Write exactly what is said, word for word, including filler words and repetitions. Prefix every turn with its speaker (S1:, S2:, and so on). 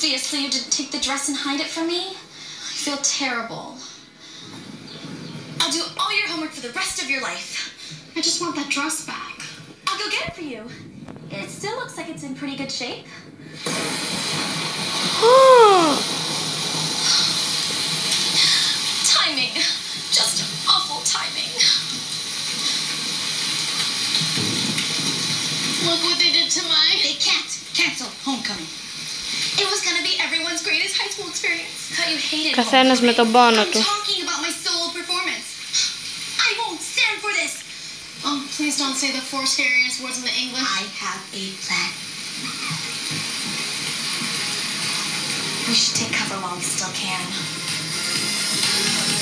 S1: Obviously, you didn't take the dress and hide it from me. I feel terrible. I'll do all your homework for the rest of your life. I just want that dress back. I'll go get it for you. It still looks like it's in pretty good shape. Timing. Just awful timing.
S2: Look what they did to mine.
S1: They can't cancel homecoming. It was gonna be everyone's greatest high school experience. But you hated
S3: Καθένας με τον πόνο
S1: I'm
S3: του.
S1: talking about my solo performance. I won't stand for this.
S2: Oh, please don't say the four scariest words in the English.
S1: I have a plan. We should take cover while we still can.